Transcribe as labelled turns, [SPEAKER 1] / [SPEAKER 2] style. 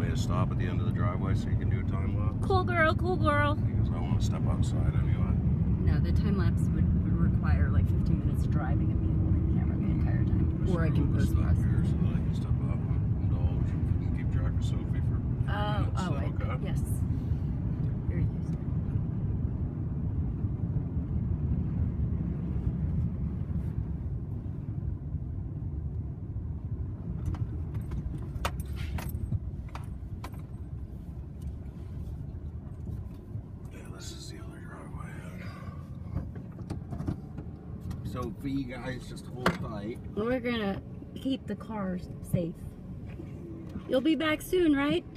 [SPEAKER 1] a stop at the end of the driveway so you can do a time lapse?
[SPEAKER 2] Cool girl, cool girl.
[SPEAKER 1] Because I want to step outside anyway.
[SPEAKER 2] No, the time lapse would require like 15 minutes driving and me holding the camera the entire time. Or I can post
[SPEAKER 1] stop
[SPEAKER 2] press.
[SPEAKER 1] here so that I can step out and indulge and keep track of Sophie for 5 minutes.
[SPEAKER 2] Oh,
[SPEAKER 1] Okay.
[SPEAKER 2] yes. Very useful.
[SPEAKER 1] This is the other driveway. So for you guys, just hold tight.
[SPEAKER 2] We're gonna keep the cars safe. You'll be back soon, right?